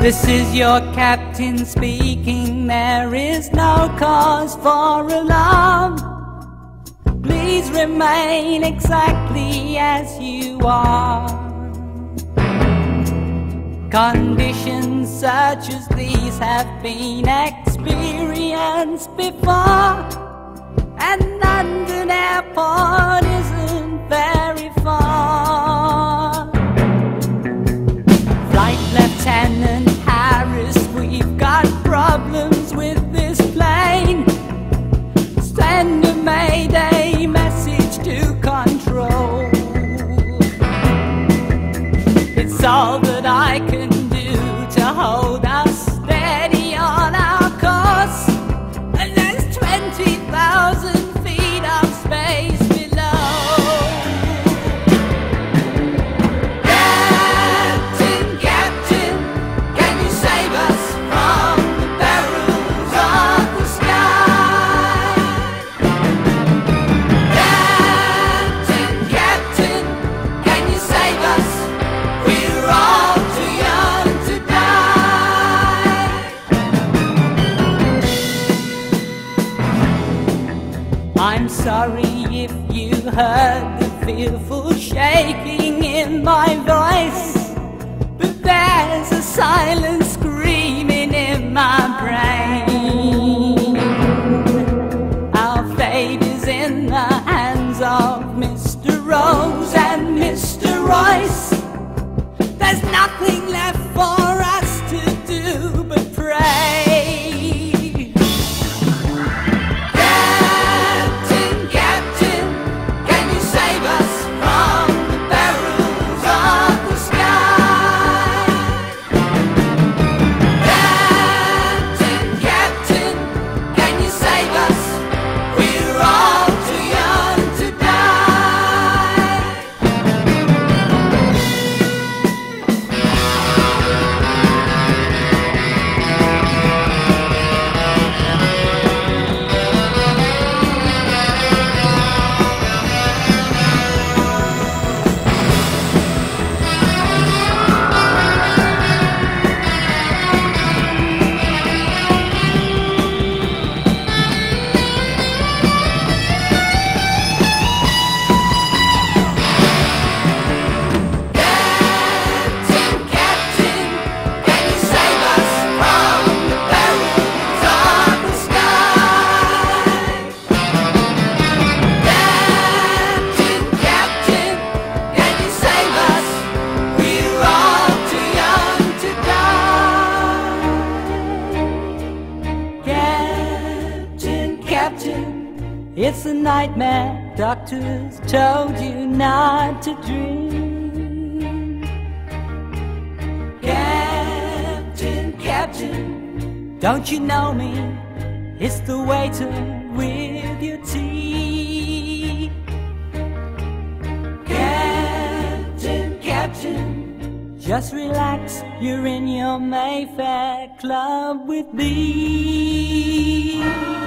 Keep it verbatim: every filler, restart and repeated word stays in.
This is your captain speaking. There is no cause for alarm. Please remain exactly as you are. Conditions such as these have been experienced before, and London Airport isn't very far. Flight Lieutenant Harris, we've got problems with this plane. Send a mayday message to control. It's all that I can do to hold us steady on our course, and there's twenty thousand feet of space below. Captain, Captain, can you save us from the perils of the sky? Captain, Captain, can you save us? We're all too young to die. I'm sorry if you heard the fearful shaking in my voice, but there's a silent screaming in my brain. Our fate is in the hands of Mister Rose and Mister Royce. There's nothing left for us to do but pray. Captain, Captain, can you save us from the perils of the sky? Captain, Captain, can you save us? We're all too young to die. It's a nightmare, doctors told you not to dream. Captain, Captain, don't you know me? It's the waiter with your tea. Captain, Captain, just relax, you're in your Mayfair club with me.